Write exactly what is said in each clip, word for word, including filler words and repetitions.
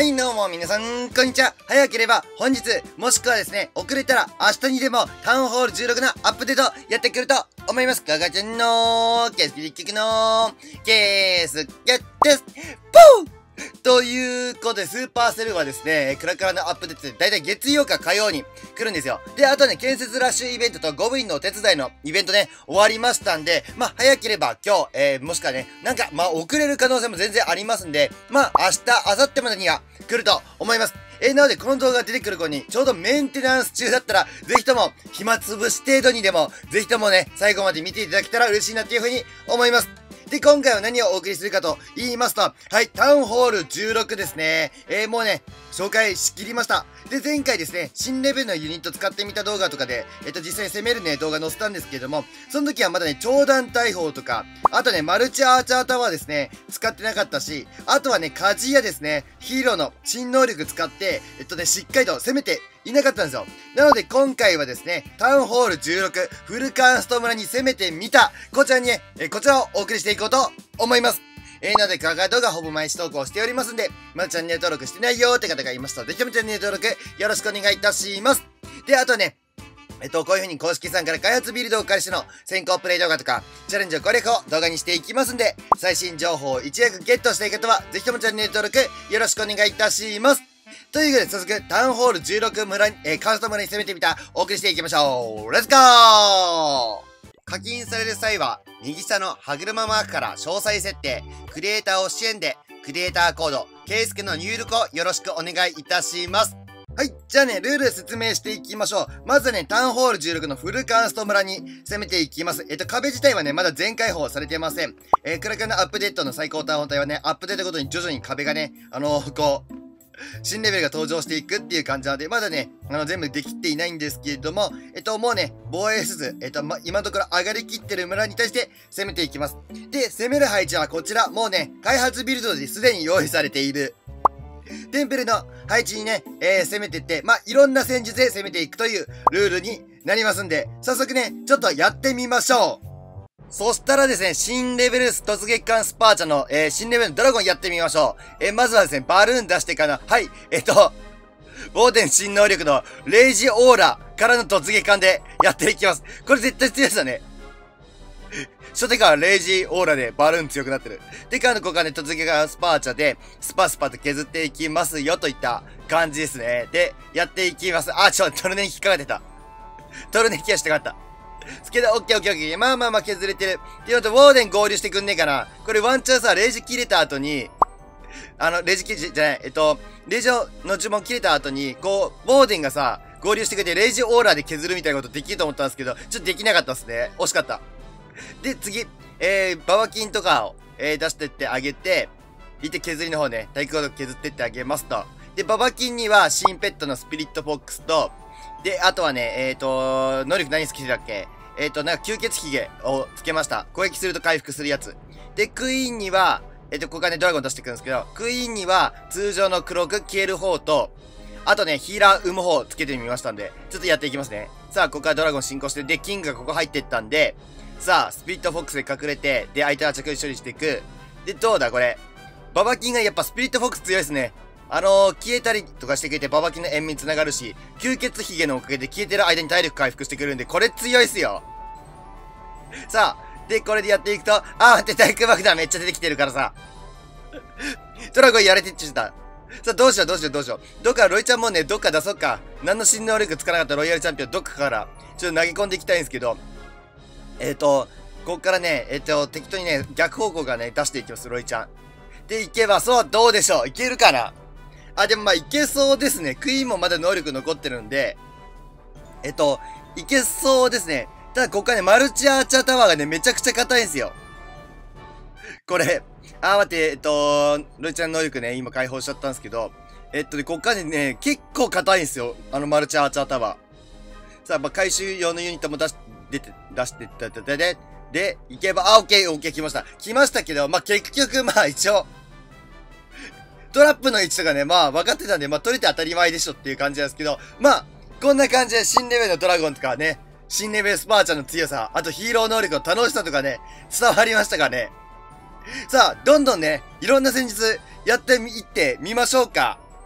はい、どうも皆さん、こんにちは。早ければ本日、もしくはですね、遅れたら明日にでもタウンホールじゅうろくのアップデートやってくると思います。ガガちゃんのケースピリキクのケースゲッです。ポーということで、スーパーセルはですね、クラクラのアップデートでだいたい月曜か火曜に来るんですよ。で、あとね、建設ラッシュイベントとゴブリンのお手伝いのイベントね、終わりましたんで、まあ、早ければ今日、えー、もしくはね、なんか、まあ、遅れる可能性も全然ありますんで、まあ、明日、明後日までには来ると思います。えー、なので、この動画が出てくる頃に、ちょうどメンテナンス中だったら、ぜひとも、暇つぶし程度にでも、ぜひともね、最後まで見ていただけたら嬉しいなっていうふうに思います。で、今回は何をお送りするかと言いますと、はい、タウンホールじゅうろくですね。えー、もうね、紹介しきりました。で、前回ですね、新レベルのユニット使ってみた動画とかで、えっと、実際に攻めるね、動画載せたんですけれども、その時はまだね、長弾大砲とか、あとね、マルチアーチャータワーですね、使ってなかったし、あとはね、カジヤですね、ヒーローの新能力使って、えっとね、しっかりと攻めていなかったんですよ。なので今回はですね、タウンホールじゅうろくフルカンスト村に攻めてみた、こちらにね、えこちらをお送りしていこうと思います。えー、なので、ガガ動画ほぼ毎日投稿しておりますんで、まだチャンネル登録してないよーって方がいましたら、ぜひともチャンネル登録よろしくお願いいたします。で、あとね、えっと、こういう風に公式さんから開発ビルドを借りしての先行プレイ動画とか、チャレンジを攻略を動画にしていきますんで、最新情報をいち早くゲットしたい方は、ぜひともチャンネル登録よろしくお願いいたします。ということで、早速、タウンホールじゅうろく村に、えー、カースト村に攻めてみた、お送りしていきましょう。レッツゴー！課金される際は、右下の歯車マークから詳細設定、クリエイターを支援で、クリエイターコード、ケイスケの入力をよろしくお願いいたします。はい。じゃあね、ルール説明していきましょう。まずね、タウンホールじゅうろくのフルカンスト村に攻めていきます。えっと、壁自体はね、まだ全開放されてません。えー、クラクラのアップデートの最高タウン帯はね、アップデートごとに徐々に壁がね、あのー、こう、新レベルが登場していくっていう感じなので、まだね、あの、全部できていないんですけれども、えっと、もうね、防衛しつつ、えっと、ま、今のところ上がりきってる村に対して攻めていきます。で、攻める配置はこちら、もうね、開発ビルドですでに用意されている。テンペルの配置にね、えー、攻めていって、まあ、いろんな戦術で攻めていくというルールになりますんで、早速ね、ちょっとやってみましょう。そしたらですね、新レベル突撃艦スパーチャの、えー、新レベルのドラゴンやってみましょう。えー、まずはですね、バルーン出してから、はい、えっと、ボーテン新能力のレイジオーラからの突撃艦でやっていきます。これ絶対強いですよね。初手からレイジオーラでバルーン強くなってる。で、からのここはね、突撃艦スパーチャで、スパスパと削っていきますよといった感じですね。で、やっていきます。あ、ちょ、トルネに引っかかってた。トルネキはしたかった。スケダ、オッケーオッケーオッケー。まあまあまあ削れてる。っていうのと、ウォーデン合流してくんねえかな。これワンチャンさ、レイジ切れた後に、あの、レイジ切れ、じゃない、えっと、レイジの呪文切れた後に、こう、ウォーデンがさ、合流してくれて、レイジオーラで削るみたいなことできると思ったんですけど、ちょっとできなかったっすね。惜しかった。で、次、えー、ババキンとかを、えー、出してってあげて、いて削りの方ね、対空を削ってってあげますと。で、ババキンには、新ペットのスピリットフォックスと、で、あとはね、えっと、能力何好きだっけえっと、なんか吸血ヒゲをつけました。攻撃すると回復するやつ。で、クイーンには、えっと、ここからね、ドラゴン出してくるんですけど、クイーンには、通常の黒く消える方と、あとね、ヒーラー生む方つけてみましたんで、ちょっとやっていきますね。さあ、ここからドラゴン進行して、で、キングがここ入ってったんで、さあ、スピリットフォックスで隠れて、で、相手の着処理していく。で、どうだこれ。ババキンがやっぱスピリットフォックス強いですね。あのー、消えたりとかしてくれて、ババキンの塩味に繋がるし、吸血ヒゲのおかげで消えてる間に体力回復してくるんで、これ強いっすよ。さあ、で、これでやっていくと、あー待って、対空爆弾めっちゃ出てきてるからさ。ドラゴンやれてっちゃった。さあ、どうしようどうしようどうしよう。どっかロイちゃんもね、どっか出そうか。何の新能力つかなかったロイヤルチャンピオンどっかから、ちょっと投げ込んでいきたいんですけど、えっと、こっからね、えっと、適当にね、逆方向からね、出していきます、ロイちゃん。で、いけば、そう、どうでしょういけるかなあ、でもまあ、いけそうですね。クイーンもまだ能力残ってるんで、えっと、いけそうですね。ただ、こっからね、マルチアーチャータワーがね、めちゃくちゃ硬いんですよ。これ、あー待って、えっと、ロイちゃん能力ね、今解放しちゃったんですけど、えっとね、こっからね、結構硬いんですよ。あのマルチアーチャータワー。さあ、まあ、回収用のユニットも出し、出て、出してったって、で、で、行けば、あ、オッケー、オッケー、来ました。来ましたけど、まあ、結局、まあ、一応、トラップの位置とかね、まあ、分かってたんで、まあ、取れて当たり前でしょっていう感じなんですけど、まあ、こんな感じで新レベルのドラゴンとかね、新レベルスパーチャの強さ、あとヒーロー能力の楽しさとかね、伝わりましたかね。さあ、どんどんね、いろんな戦術やってみ、いってみましょうか。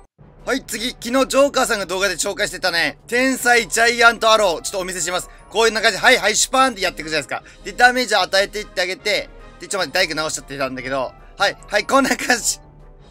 はい、次、昨日ジョーカーさんが動画で紹介してたね、天才ジャイアントアロー、ちょっとお見せします。こういう感じで、はいはい、シュパーンってやっていくじゃないですか。で、ダメージ与えていってあげて、で、ちょっと待って、大工直しちゃってたんだけど、はい、はい、こんな感じ。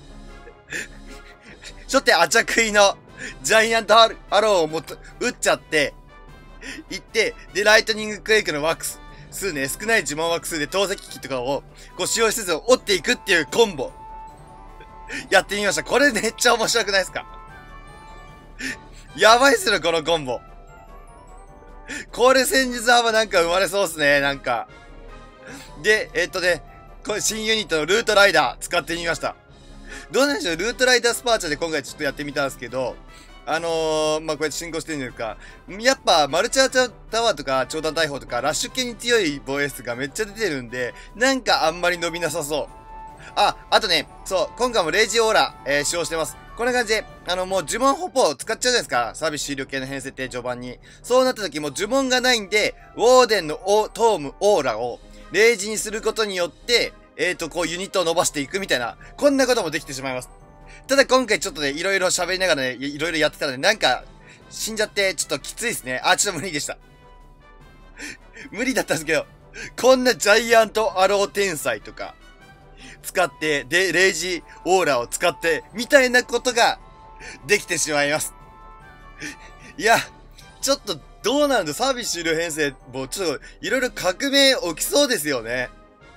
ちょっとあちゃ食いの、ジャイアントアローをもっと、撃っちゃって、行って、で、ライトニングクエイクのワックス、数ね、少ない呪文ワックスで投石機とかを、こう使用しつつ折っていくっていうコンボ。やってみました。これめっちゃ面白くないですか？やばいっすよ、このコンボ。これ戦術幅なんか生まれそうっすね、なんか。で、えっとね、これ新ユニットのルートライダー使ってみました。どうなんでしょう、ルートライダースパーチャーで今回ちょっとやってみたんですけど、あのー、まあ、こうやって進行してるんですか。やっぱ、マルチアーチャータワーとか、長弾大砲とか、ラッシュ系に強い防衛室がめっちゃ出てるんで、なんかあんまり伸びなさそう。あ、あとね、そう、今回もレイジオーラ、えー、使用してます。こんな感じで、あの、もう呪文ホポを使っちゃうじゃないですか。サービス終了系の編成って序盤に。そうなった時も呪文がないんで、ウォーデンのオトーム、オーラを、レイジにすることによって、えーと、こうユニットを伸ばしていくみたいな、こんなこともできてしまいます。ただ今回ちょっとね、いろいろ喋りながらね、いろいろやってたらね、なんか、死んじゃって、ちょっときついですね。あ、ちょっと無理でした。無理だったんですけど、こんなジャイアントアロー天才とか、使って、で、レイジオーラを使って、みたいなことが、できてしまいます。いや、ちょっと、どうなんだ、サービス終了編成、もうちょっと、いろいろ革命起きそうですよね。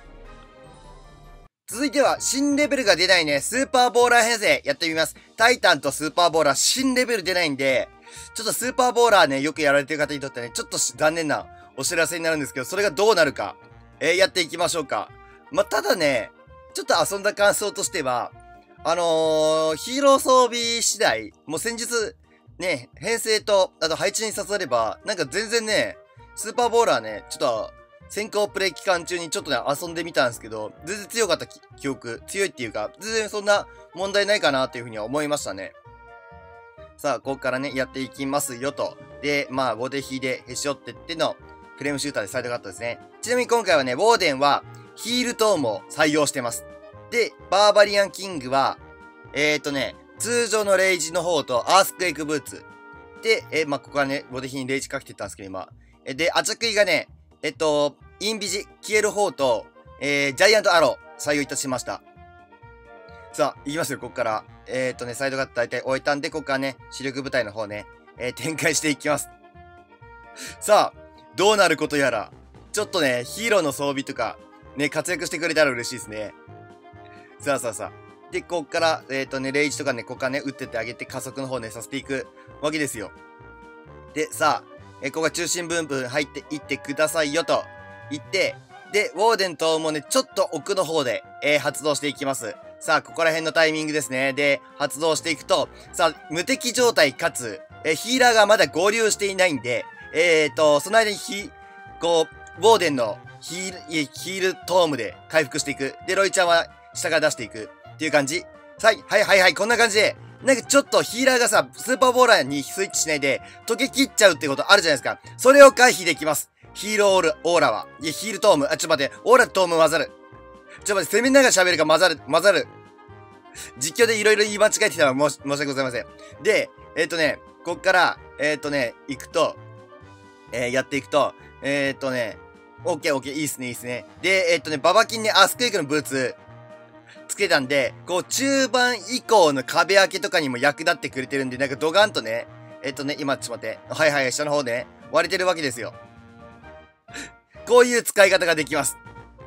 続いては、新レベルが出ないね、スーパーボーラー編成やってみます。タイタンとスーパーボーラー、新レベル出ないんで、ちょっとスーパーボーラーね、よくやられてる方にとってね、ちょっと残念なお知らせになるんですけど、それがどうなるか、えー、やっていきましょうか。まあ、ただね、ちょっと遊んだ感想としては、あのー、ヒーロー装備次第、もう先日、ね、編成と、あと配置に刺されば、なんか全然ね、スーパーボーラーね、ちょっと、先行プレイ期間中にちょっとね、遊んでみたんですけど、全然強かった記憶、強いっていうか、全然そんな問題ないかなっていうふうには思いましたね。さあ、ここからね、やっていきますよと。で、まあ、後手引でへし折ってっての、フレームシューターでサイドカットですね。ちなみに今回はね、ウォーデンは、ヒールトームを採用してます。で、バーバリアンキングは、えーとね、通常のレイジの方と、アースクエイクブーツ。で、えー、まあ、ここはね、後手引にレイジかけてたんですけど、今。え、で、アチャクイがね、えっと、インビジ、消える方と、えー、ジャイアントアロー、採用いたしました。さあ、いきますよ、ここから。えー、っとね、サイドカット大体終えたんで、ここからね、主力部隊の方ね、えー、展開していきます。さあ、どうなることやら。ちょっとね、ヒーローの装備とか、ね、活躍してくれたら嬉しいですね。さあさあさあ。で、ここから、えー、っとね、レイジとかね、ここからね、撃ってってあげて、加速の方ね、させていくわけですよ。で、さあ、えー、ここが中心部分入っていってくださいよと。言って、で、ウォーデン等もね、ちょっと奥の方で、えー、発動していきます。さあ、ここら辺のタイミングですね。で、発動していくと、さあ、無敵状態かつ、えー、ヒーラーがまだ合流していないんで、えーと、その間にヒ、こう、ウォーデンのヒール、ヒールトームで回復していく。で、ロイちゃんは下から出していく。っていう感じ。はい、はいはいはい、こんな感じで、なんかちょっとヒーラーがさ、スーパーボーラーにスイッチしないで、溶け切っちゃうってことあるじゃないですか。それを回避できます。ヒーローオーラ、オーラは。いや、ヒールトーム。あ、ちょっと待って。オーラとトーム混ざる。ちょっと待って、攻めながら喋るか混ざる、混ざる。実況でいろいろ言い間違えてたら申し、申し訳ございません。で、えっ、ー、とね、こっから、えっ、ー、とね、行くと、えー、やっていくと、えっ、ー、とね、オッケーオッケー、いいっすね、いいっすね。で、えっ、とね、ババキンね、アスクエイクのブーツ、つけたんで、こう、中盤以降の壁開けとかにも役立ってくれてるんで、なんかドガンとね、えっ、とね、今、ちょっと待って。はいはい、下の方ね、割れてるわけですよ。こういう使い方ができます。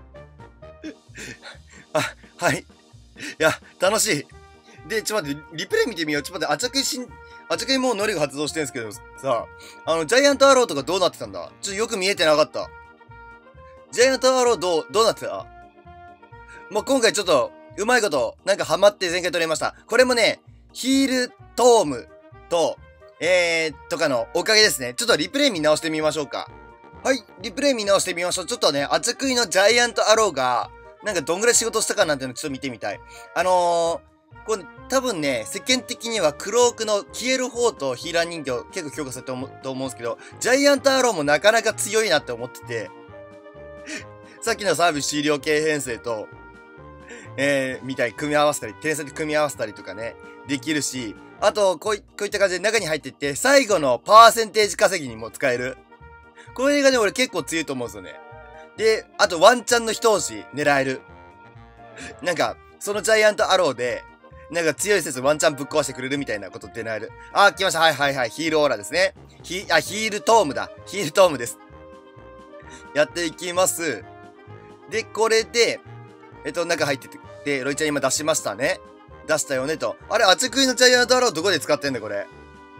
あ、はい。いや、楽しい。で、ちょっと待って、リプレイ見てみよう。ちょっと待って、あちゃくいしん、あちゃくいもうノリが発動してるんですけど、さ、あの、ジャイアントアローとかどうなってたんだ？ちょっとよく見えてなかった。ジャイアントアローどう、どうなってた？もう今回ちょっと、うまいこと、なんかハマって前回取れました。これもね、ヒールトームと、えー、とかのおかげですね。ちょっとリプレイ見直してみましょうか。はい、リプレイ見直してみましょう。ちょっとね、あちゃくいのジャイアントアローが、なんかどんぐらい仕事したかなんていうのちょっと見てみたい。あのー、これ多分ね、世間的にはクロークの消える方とヒーラー人形結構強化されてると思うんですけど、ジャイアントアローもなかなか強いなって思ってて、さっきのサービス終了系編成と、えー、みたいに組み合わせたり、天才で組み合わせたりとかね、できるし、 あと、こうい、こういった感じで中に入ってって、最後のパーセンテージ稼ぎにも使える。これがね、俺結構強いと思うんですよね。で、あとワンチャンの一押し狙える。なんか、そのジャイアントアローで、なんか強い説ワンチャンぶっ壊してくれるみたいなことって狙える。あー、来ました。はいはいはい。ヒールオーラですね。ヒ、あ、ヒールトームだ。ヒールトームです。やっていきます。で、これで、えっと、中入ってて、ロイちゃん今出しましたね。出したよねと。あれ、あちくいのジャイアントアローどこで使ってんだこれ。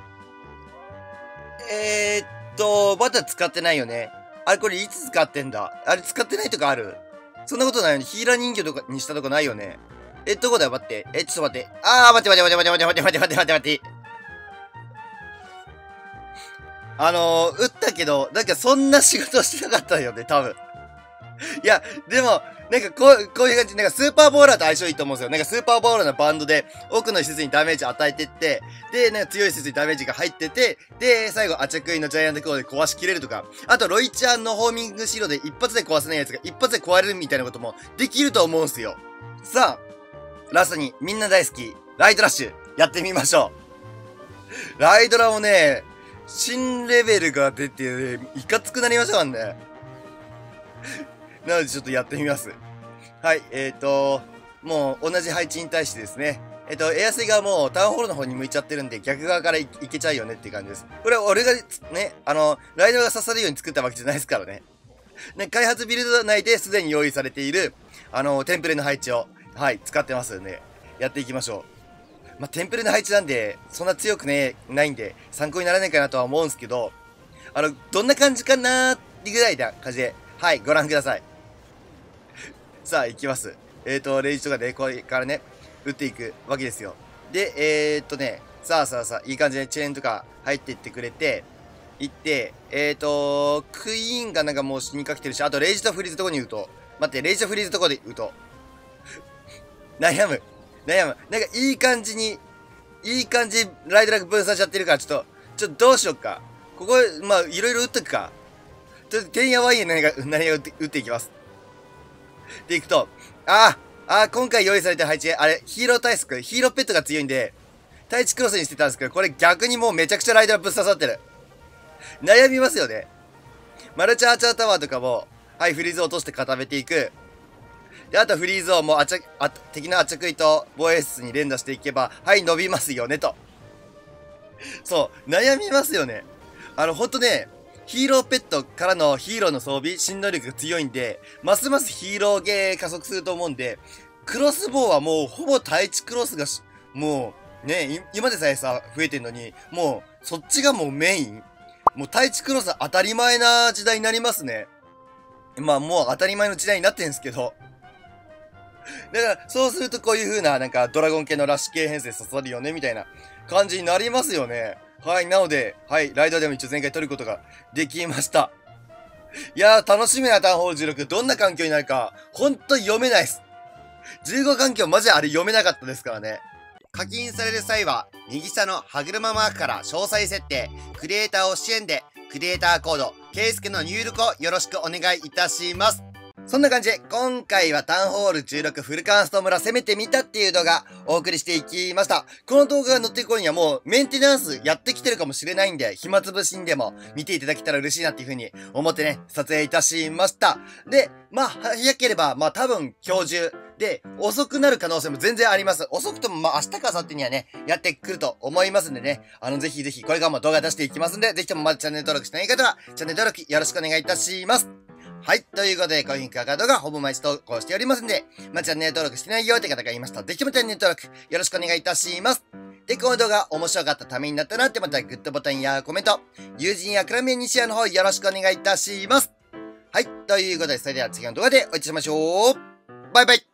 えー、っと、まだ使ってないよね。あれ、これいつ使ってんだあれ、使ってないとかある？そんなことないよね。ヒーラー人形とかにしたとこないよね。え、どこだよ待って。え、ちょっと待って。あー、待って待って待って待って待って待って待って待って待って。あのー、撃ったけど、なんかそんな仕事してなかったよね、多分。いや、でも、なんかこう、こういう感じ、なんかスーパーボーラーと相性いいと思うんですよ。なんかスーパーボーラーのバンドで、奥の施設にダメージ与えてって、で、なんか強い施設にダメージが入ってて、で、最後、アチャクイのジャイアントクローで壊しきれるとか、あと、ロイちゃんのホーミングシーロで一発で壊せないやつが一発で壊れるみたいなこともできると思うんすよ。さあ、ラストにみんな大好き、ライドラッシュ、やってみましょう。ライドラもね、新レベルが出て、ね、いかつくなりましたからね。なのでちょっとやってみます。はい、えーと、もう同じ配置に対してですね、えっ、ー、と、エアセがもうタウンホールの方に向いちゃってるんで、逆側からいけちゃうよねっていう感じです。これは俺がね、あの、ライドが刺さるように作ったわけじゃないですからね。ね、開発ビルド内ですでに用意されている、あの、テンプレの配置を、はい、使ってますんで、やっていきましょう。まあ、テンプレの配置なんで、そんな強くね、ないんで、参考にならないかなとは思うんですけど、あの、どんな感じかなーってぐらいな感じで、はい、ご覧ください。さあ、行きます。えーと、レイジとかで、これからね、撃っていくわけですよ。で、えーとね、さあさあさあ、いい感じでチェーンとか入っていってくれて、行って、えーと、クイーンがなんかもう死にかけてるし、あとレイジとフリーズとこに撃とう。待って、レイジとフリーズとこで撃とう。悩む。悩む。なんかいい感じに、いい感じ、ライドラグ分散しちゃってるから、ちょっと、ちょっとどうしよっか。ここ、まあ、いろいろ撃っとくか。ちょっと、てんやわんや何が、何が撃って、撃っていきます。で、いくと、ああ、ああ、今回用意された配置、あれ、ヒーロー対策、ヒーローペットが強いんで、対地クロスにしてたんですけど、これ逆にもうめちゃくちゃライダーぶっ刺さってる。悩みますよね。マルチアーチャータワーとかも、はい、フリーズを落として固めていく。で、あとフリーズをもうあちゃ、あ、敵のアチャクイと防衛室に連打していけば、はい、伸びますよね、と。そう、悩みますよね。あの、ほんとね、ヒーローペットからのヒーローの装備、新能力が強いんで、ますますヒーローゲー加速すると思うんで、クロスボウはもうほぼ対地クロスがし、もう、ね、今でさえさ、増えてんのに、もう、そっちがもうメイン。もう対地クロス当たり前な時代になりますね。まあもう当たり前の時代になってんすけど。だから、そうするとこういう風な、なんか、ドラゴン系のラッシュ系編成刺さるよね、みたいな感じになりますよね。はい、なので、はい、ライドでも一応前回取ることができました。いやー、楽しみなタウンホールじゅうろく、どんな環境になるか、ほんと読めないっす。じゅうご環境マジあれ読めなかったですからね。課金される際は、右下の歯車マークから詳細設定、クリエイターを支援で、クリエイターコード、ケイスケの入力をよろしくお願いいたします。そんな感じで、今回はタウンホールじゅうろくフルカンスト村攻めてみたっていう動画お送りしていきました。この動画が載っていく頃にはもうメンテナンスやってきてるかもしれないんで、暇つぶしにでも見ていただけたら嬉しいなっていう風に思ってね、撮影いたしました。で、まあ、早ければ、まあ多分今日中で遅くなる可能性も全然あります。遅くともまあ明日か明後日にはね、やってくると思いますんでね、あのぜひぜひこれからも動画出していきますんで、ぜひともまだチャンネル登録してない方は、チャンネル登録よろしくお願いいたします。はい。ということで、コインクアカードがほぼ毎日投稿しておりますんで、まあ、チャンネル登録してないよって方がいましたら、ぜひともチャンネル登録よろしくお願いいたします。で、この動画面白かったためになったなってまたグッドボタンやコメント、友人やクラミアにシェアの方よろしくお願いいたします。はい。ということで、それでは次の動画でお会いしましょう。バイバイ。